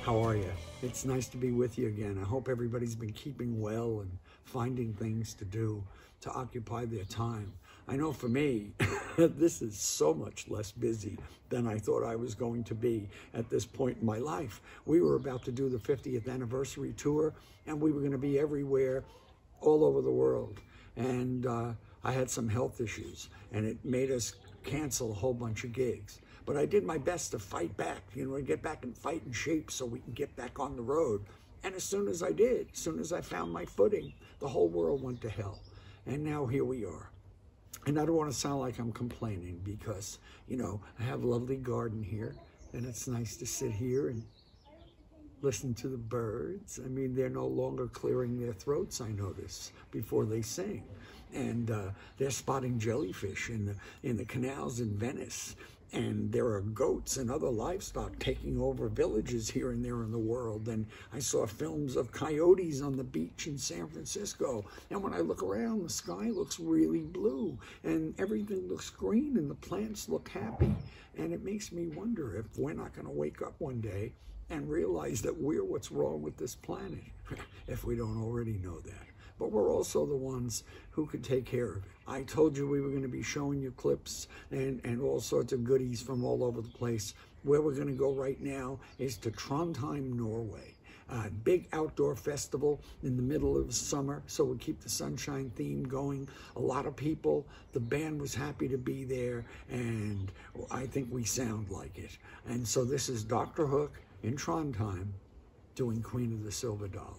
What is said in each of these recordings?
How are you? It's nice to be with you again. I hope everybody's been keeping well and finding things to do to occupy their time. I know for me, this is so much less busy than I thought I was going to be at this point in my life. We were about to do the 50th anniversary tour, and we were going to be everywhere, all over the world. And I had some health issues, and it made us cancel a whole bunch of gigs. But I did my best to fight back, get back in fighting shape so we can get back on the road. And as soon as I did, as soon as I found my footing, the whole world went to hell. And now here we are. And I don't want to sound like I'm complaining because, I have a lovely garden here, and it's nice to sit here and listen to the birds. I mean, they're no longer clearing their throats, I notice, before they sing. And they're spotting jellyfish in the canals in Venice. And there are goats and other livestock taking over villages here and there in the world. And I saw films of coyotes on the beach in San Francisco. And when I look around, the sky looks really blue and everything looks green and the plants look happy. And it makes me wonder if we're not going to wake up one day and realize that we're what's wrong with this planet, if we don't already know that. But we're also the ones who could take care of it. I told you we were going to be showing you clips and all sorts of goodies from all over the place. Where we're going to go right now is to Trondheim, Norway. A big outdoor festival in the middle of summer, so we keep the sunshine theme going. A lot of people, the band was happy to be there, and I think we sound like it. And so this is Dr. Hook in Trondheim doing Queen of the Silver Dollar.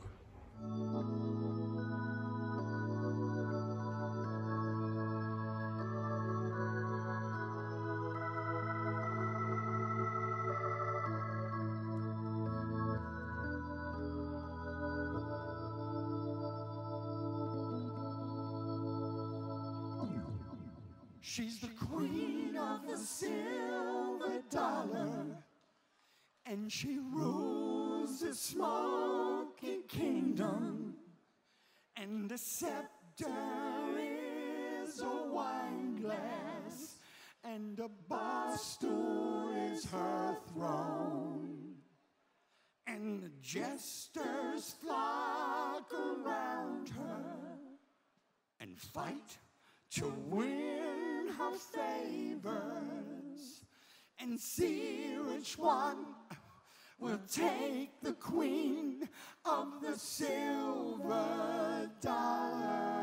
She's the queen of the silver dollar, and she rules the smoky kingdom, and the scepter is a wine glass, and a bar stool is her throne, and the jesters flock around her and fight to win her favors and see which one will take the queen of the silver dollar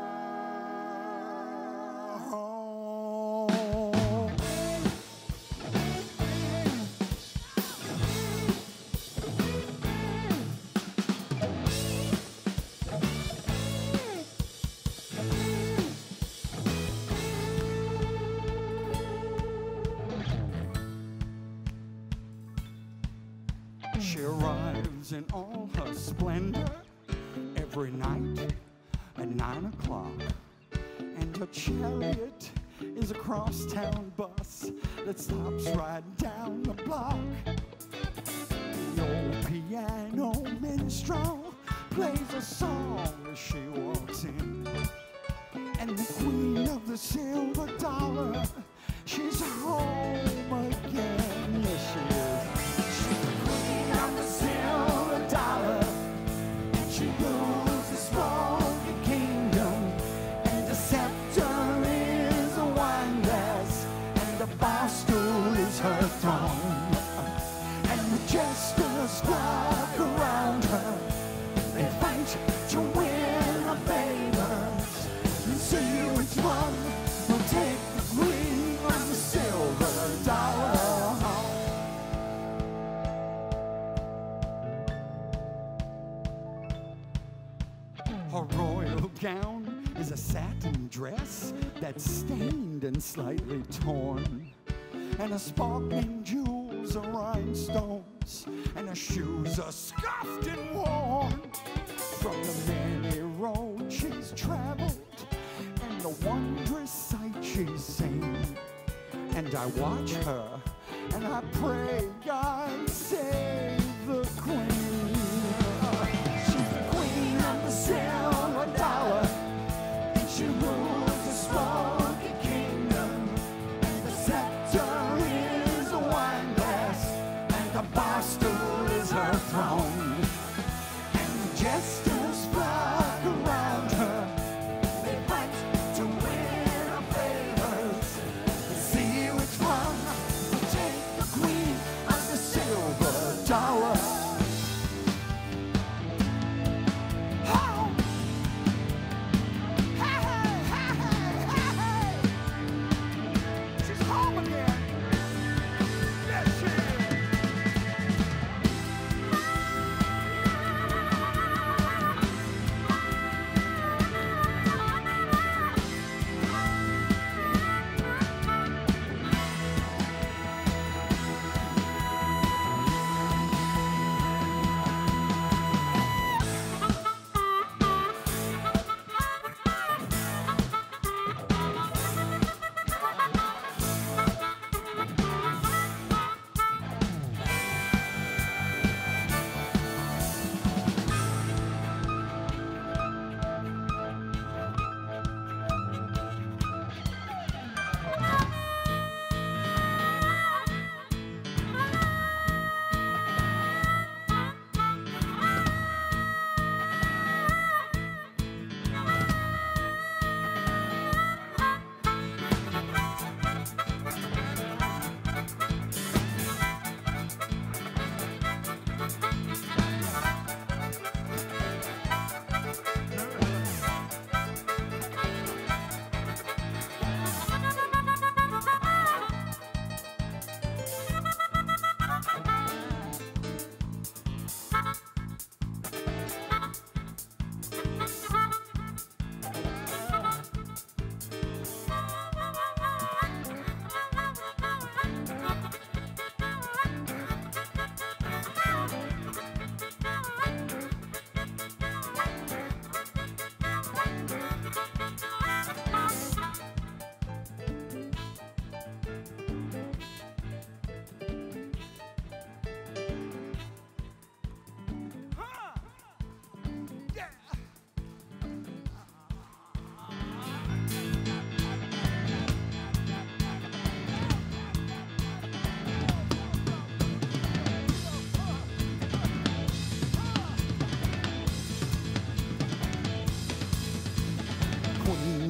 home. She arrives in all her splendor every night at 9 o'clock, and her chariot is a crosstown bus that stops right down the block. The old piano minstrel plays a song as she walks in, and the queen of the silver dollar, she's home again. Yes, she is. She's the queen of the silver dollar, and she rules the smoky kingdom, and the scepter is a wine glass, and the bar stool is her throne, and the jesters flock around her. They fight to win her favors and see which one will take the queen of the silver dollar home. Her royal gown is a satin dress that's stained and slightly torn, and her sparkling jewels are rhinestones, and her shoes are scuffed and worn from the many roads she's traveled and the wondrous sight she's seen. And I watch her and I pray God save the queen. She's the queen of the silver dollar, and she rules the smoky kingdom, and the scepter is a wine glass, and the bar stool is her throne.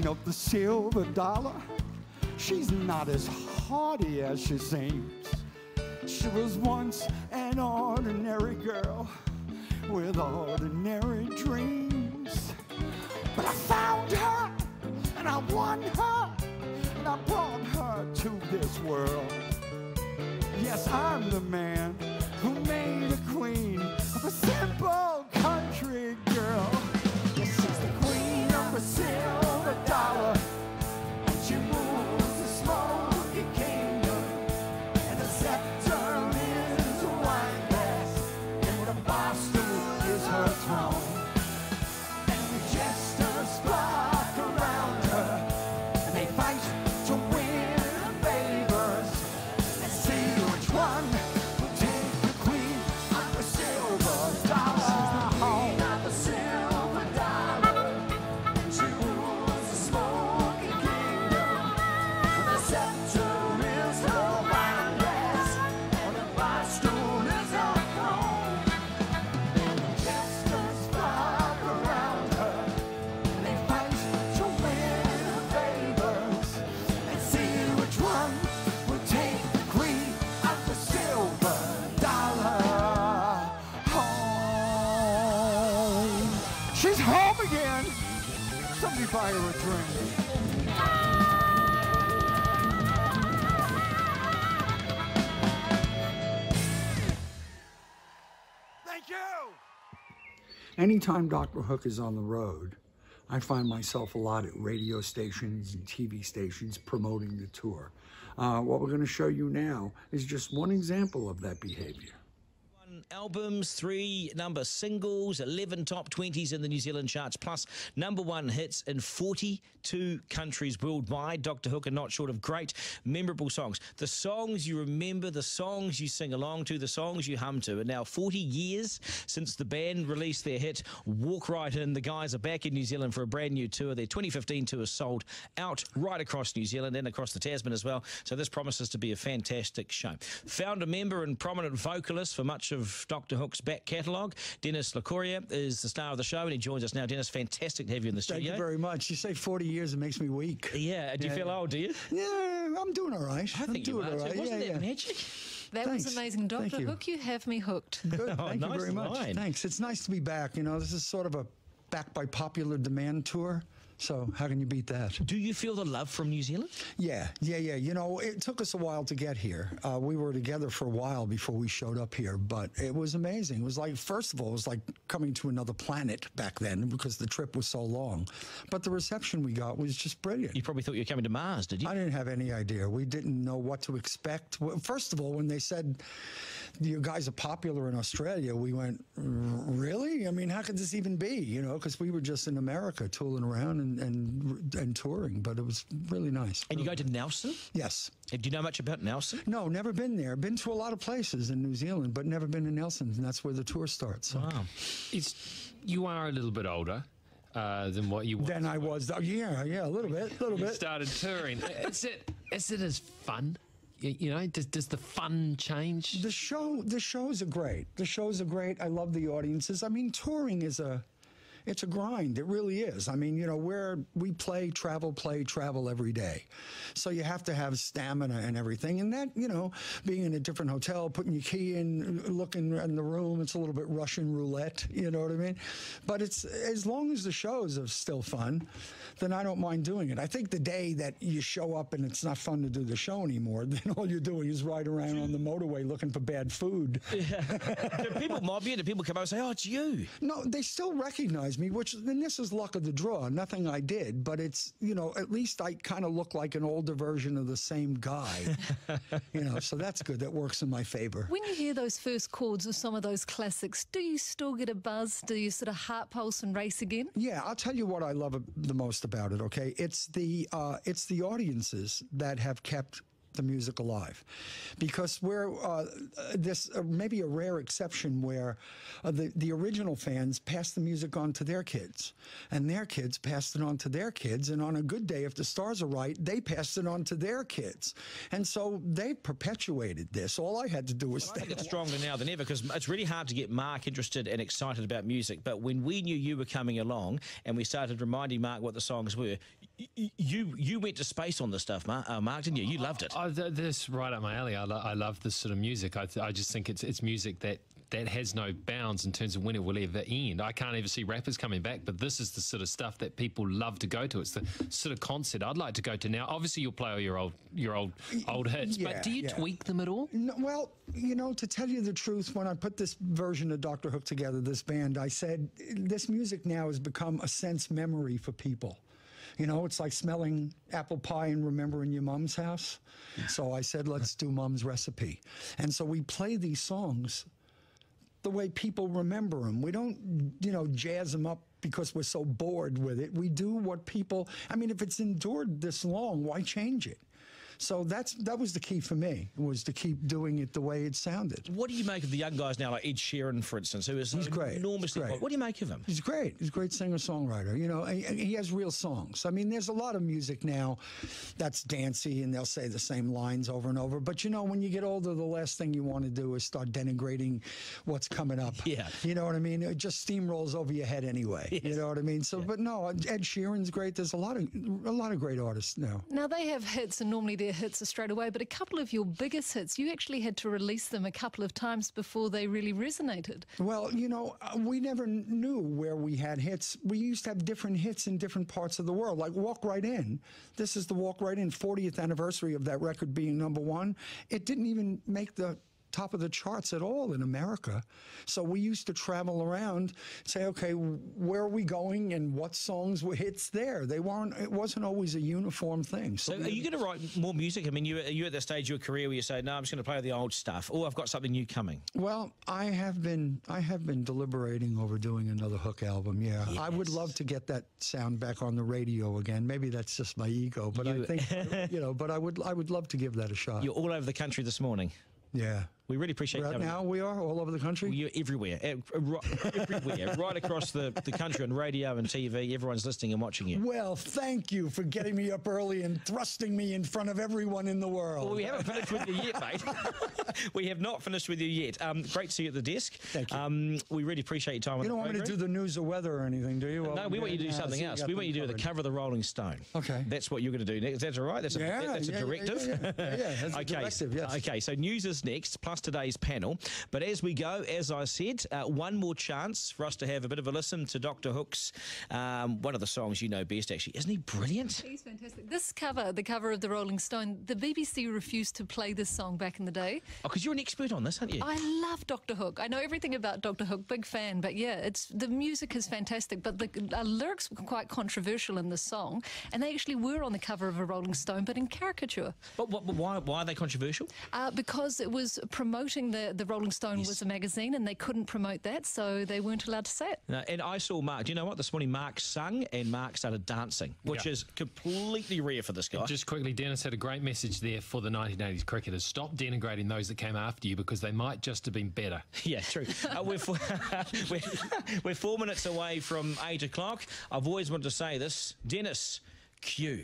queen of the silver dollar. She's not as haughty as she seems. She was once an ordinary girl with ordinary dreams. But I found her, and I won her, and I brought her to this world. Yes, I'm the man who made a queen of a simple country girl. Yes, she's the queen of a silver dollar, and she rules the smoky kingdom, and the scepter is a wine glass, and the bar stool is her throne. And the jesters flock around her, and they fight to win her favors. Let's see which one will take the queen of the silver dollar home. Queen of the silver dollar, and she rules the smoky kingdom. And the scepter is her wine glass, and the bar stool is her throne. And the jesters flock around her, and they fight to win her favors. Let's see which one will take the queen of the silver dollar home. She's home again. Somebody buy her a drink. Thank you. Anytime Dr. Hook is on the road, I find myself a lot at radio stations and TV stations promoting the tour. What we're going to show you now is just one example of that behavior. Albums, 3 number singles, 11 top 20s in the New Zealand charts, plus #1 hits in 42 countries worldwide. Dr. Hook are not short of great, memorable songs. The songs you remember, the songs you sing along to, the songs you hum to. And now 40 years since the band released their hit Walk Right In, the guys are back in New Zealand for a brand new tour. Their 2015 tour sold out right across New Zealand and across the Tasman as well. So this promises to be a fantastic show. Founder member and prominent vocalist for much of Dr. Hook's back catalogue, Dennis Locorriere, is the star of the show, and he joins us now. Dennis, fantastic to have you in the studio. Thank you very much. You say 40 years, it makes me weak. Yeah, do you feel old, do you? Yeah, I'm doing all right. I think you are too. Wasn't that magic? That was Thanks. amazing. Dr. Thank you. Hook, you have me hooked. Good. Oh, Thank you nice very much. line. Thanks. It's nice to be back. You know, this is sort of a back by popular demand tour. So how can you beat that? Do you feel the love from New Zealand? Yeah. You know, it took us a while to get here. We were together for a while before we showed up here, but it was amazing. It was like, first of all, it was like coming to another planet back then because the trip was so long. But the reception we got was just brilliant. You probably thought you were coming to Mars, did you? I didn't have any idea. We didn't know what to expect. Well, first of all, when they said you guys are popular in Australia, we went, really? I mean, how could this even be? You know, because we were just in America tooling around and touring, but it was really nice. And you go to Nelson? Yes. Do you know much about Nelson? No, never been there. Been to a lot of places in New Zealand, but never been to Nelson, and that's where the tour starts. So. Wow. You are a little bit older than what you were. Then I was, yeah, a little bit. Started touring. Is it as fun? You know, does the fun change? The shows are great. The shows are great. I love the audiences. I mean, touring is it's a grind. It really is. I mean, you know, we play, travel every day. So you have to have stamina and everything. And that, you know, being in a different hotel, putting your key in, looking in the room, it's a little bit Russian roulette, you know what I mean? But it's, as long as the shows are still fun, then I don't mind doing it. I think the day that you show up and it's not fun to do the show anymore, then all you're doing is ride around on the motorway looking for bad food. Yeah. Do people mob you? Do people come out and say, oh, it's you? No, they still recognize me, which then this is luck of the draw. Nothing I did, but it's, you know, at least I kind of look like an older version of the same guy. You know, so that's good. That works in my favor. When you hear those first chords of some of those classics, do you still get a buzz? Do you sort of heart pulse and race again? Yeah, I'll tell you what I love the most about it, okay? It's the audiences that have kept the music alive, because we're this maybe a rare exception where the original fans pass the music on to their kids, and their kids passed it on to their kids, and on a good day, if the stars are right, they passed it on to their kids, and so they perpetuated this. All I had to do was I think it's stronger now than ever, because it's really hard to get Mark interested and excited about music. But when we knew you were coming along and we started reminding Mark what the songs were, you went to space on this stuff, Mark, didn't you? You loved it. This right up my alley. I love this sort of music. I just think it's music that has no bounds in terms of when it will ever end. I can't ever see rappers coming back, but this is the sort of stuff that people love to go to. It's the sort of concert I'd like to go to now. Obviously, you'll play all your old hits, but do you tweak them at all? No, well, you know, to tell you the truth, when I put this version of Dr. Hook together, this band, I said, this music now has become a sense memory for people. You know, it's like smelling apple pie and remembering your mom's house. So I said, let's do Mom's Recipe. And so we play these songs the way people remember them. We don't, you know, jazz them up because we're so bored with it. We do what people, I mean, if it's endured this long, why change it? So that was the key for me, was to keep doing it the way it sounded. What do you make of the young guys now, like Ed Sheeran, for instance, who is He's great. enormously He's great. What do you make of him? He's great. He's a great singer-songwriter. You know, he has real songs. I mean, there's a lot of music now that's dancey, and they'll say the same lines over and over. But, you know, when you get older, the last thing you want to do is start denigrating what's coming up. Yeah. You know what I mean? It just steamrolls over your head anyway. Yes. You know what I mean? So, but no, Ed Sheeran's great. There's a lot of great artists now. Now, they have hits, and normally their hits are straight away, but a couple of your biggest hits, you actually had to release them a couple of times before they really resonated. Well, you know, we never knew where we had hits. We used to have different hits in different parts of the world, like Walk Right In. This is the Walk Right In 40th anniversary of that record being #1. It didn't even make the top of the charts at all in America. So we used to travel around, say, okay, where are we going and what songs were hits there? It wasn't always a uniform thing. So are you going to write more music? I mean, you're at the stage of your career where you say, no, I'm just going to play the old stuff, or I've got something new coming. Well, I have been deliberating over doing another Hook album. Yeah, yes. I would love to get that sound back on the radio again. Maybe that's just my ego, but I think, you know, but I would love to give that a shot. You're all over the country this morning. Yeah. We really appreciate right coming. Now we are all over the country? You're everywhere. Everywhere. Right across the country on radio and TV. Everyone's listening and watching you. Well, thank you for getting me up early and thrusting me in front of everyone in the world. Well, we haven't finished with you yet, mate. We have not finished with you yet. Great to see you at the desk. Thank you. We really appreciate your time. You don't want me to do the news or weather or anything, do you? Well, no, we want you to do something else. We want you to do the cover of the Rolling Stone. Okay. That's what you're going to do next. Is that all right? That's a directive? Yeah, that's a directive, yes. Okay, so news is next, plus today's panel. But as we go, as I said, one more chance for us to have a bit of a listen to Dr. Hook's, one of the songs you know best, actually. Isn't he brilliant? He's fantastic. This cover, the cover of the Rolling Stone, the BBC refused to play this song back in the day. Oh, because you're an expert on this, aren't you? I love Dr. Hook. I know everything about Dr. Hook, big fan. But yeah, the music is fantastic. But the lyrics were quite controversial in this song. And they actually were on the cover of a Rolling Stone, but in caricature. But why are they controversial? Because it was promoting the Rolling Stone was a magazine, and they couldn't promote that, so they weren't allowed to say it. No, and I saw Mark. Do you know what? This morning Mark sung and Mark started dancing, which is completely rare for this guy. And just quickly, Dennis had a great message there for the 1980s cricketers. Stop denigrating those that came after you, because they might just have been better. Yeah, true. We're 4 minutes away from 8 o'clock. I've always wanted to say this. Dennis, cue.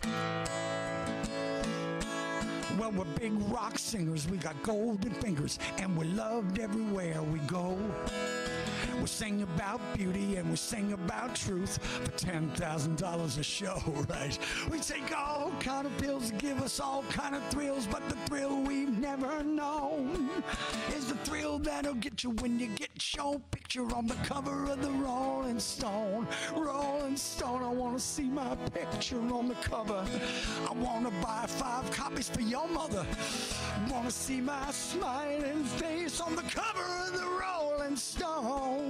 Well, we're big rock singers, we got golden fingers, and we're loved everywhere we go. We sing about beauty and we sing about truth for $10,000 a show, right? We take all kind of pills to give us all kind of thrills, but the thrill we've never known is the thrill that'll get you when you get your picture on the cover of the Rolling Stone. Rolling Stone, I want to see my picture on the cover. I want to buy 5 copies for your mother. Want to see my smiling face on the cover of the Rolling Stone.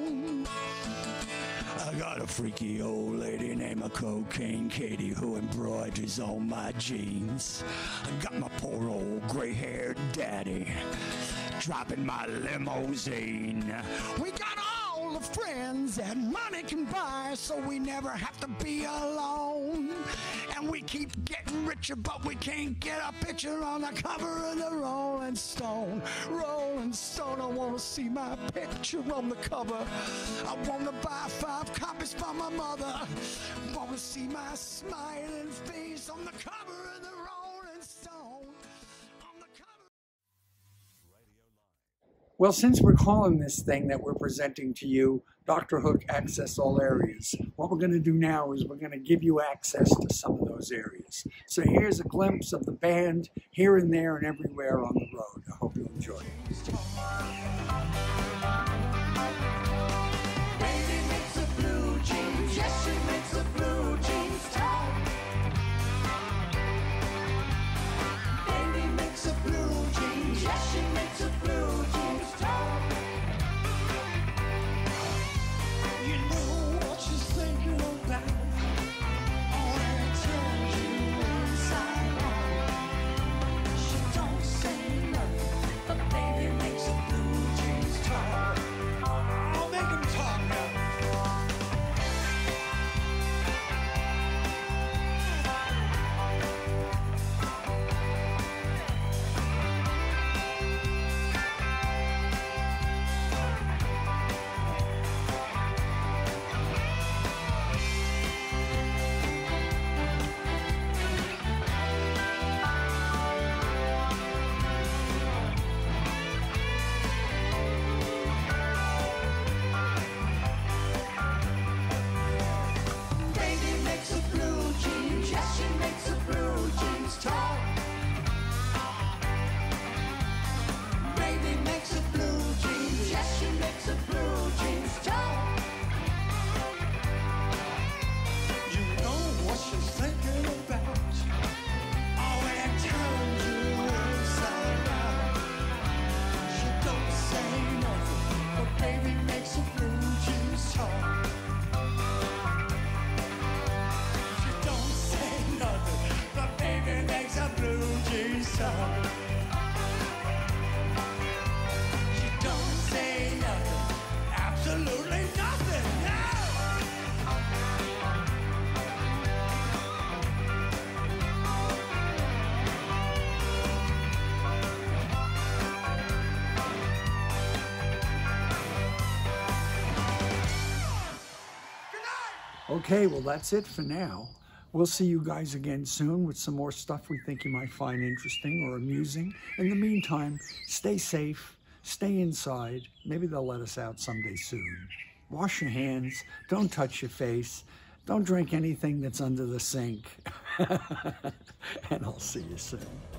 I got a freaky old lady named Cocaine Katie who embroiders on my jeans. I got my poor old gray-haired daddy driving my limousine. We got all the friends that money can buy, so we never have to be alone. And And we keep getting richer, but we can't get a picture on the cover of the Rolling Stone. Rolling Stone, I want to see my picture on the cover. I want to buy 5 copies for my mother. Want to see my smiling face on the cover of the Rolling Stone. On the cover. Well, since we're calling this thing that we're presenting to you Dr. Hook Access All Areas, what we're going to do now is we're going to give you access to some of those areas. So here's a glimpse of the band here and there and everywhere on the road. I hope you enjoy it. Baby makes a blue jeans, yes, she makes a blue jeans top. Baby makes a blue jeans, yes, she makes a blue jeans top. You know what she's thinking about. Oh, it turns you inside out. She don't say nothing, but baby makes a blue jeans talk. I'll make him talk now. Baby makes a blue jeans, yes, she makes a blue jeans talk. Baby makes a blue jeans, yes, she makes a blue jeans talk. You know what she's thinking about. Oh, it turns you inside out. She don't say nothing, but baby makes a blue jeans talk. She don't say nothing, but baby makes a blue jeans talk. She don't say nothing, absolutely nothing, no! Okay, well, that's it for now. We'll see you guys again soon with some more stuff we think you might find interesting or amusing. In the meantime, stay safe, stay inside. Maybe they'll let us out someday soon. Wash your hands, don't touch your face, don't drink anything that's under the sink. And I'll see you soon.